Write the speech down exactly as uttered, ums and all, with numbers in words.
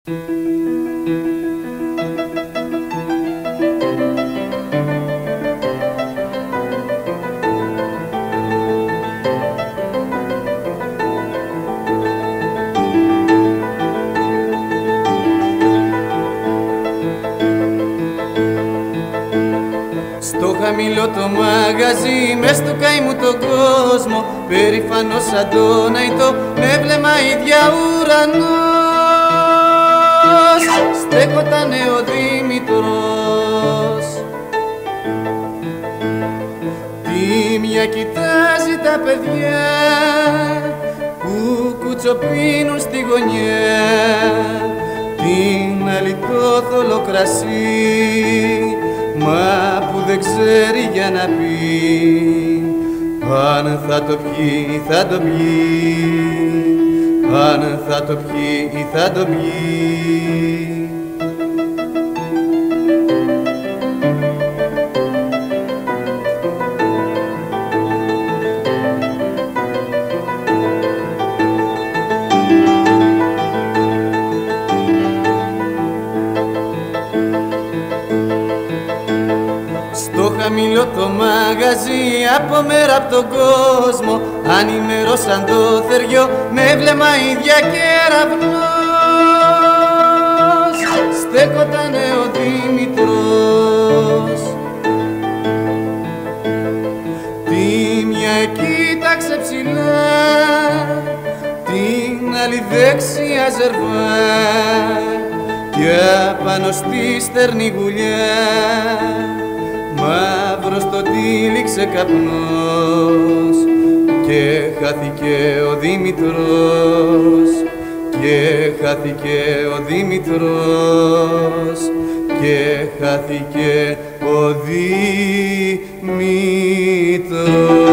Στο χαμηλό το μαγαζί, μες του καημού τον κόσμο, περήφανο σαν τον αϊτό, με βλέμμα ίδια ουρανός, στέκοτανε ο Δήμητρος. Τι μια κοιτάζει τα παιδιά που κουτσοπίνουν στη γωνιά, την άλλη το θολό κρασί, μα που δεν ξέρει για να πει, αν θα το πιει θα το πιει, αν θα το πιει θα το πιει. Στο χαμηλό το μαγαζί, από μέρα απ' τον κόσμο, ανημερώσαν το θεριό, με βλέμμα ίδια κεραυνός, στέκοτανε ο Δήμητρος. Τι μια κοίταξε ψηλά, την άλλη δεξιά ζερβά, κι απάνω στη στερνή γουλιά, μαύρος το τύλιξε καπνός, και χάθηκε ο Δήμητρος, και χάθηκε ο Δήμητρος, και χάθηκε ο Δήμητρος.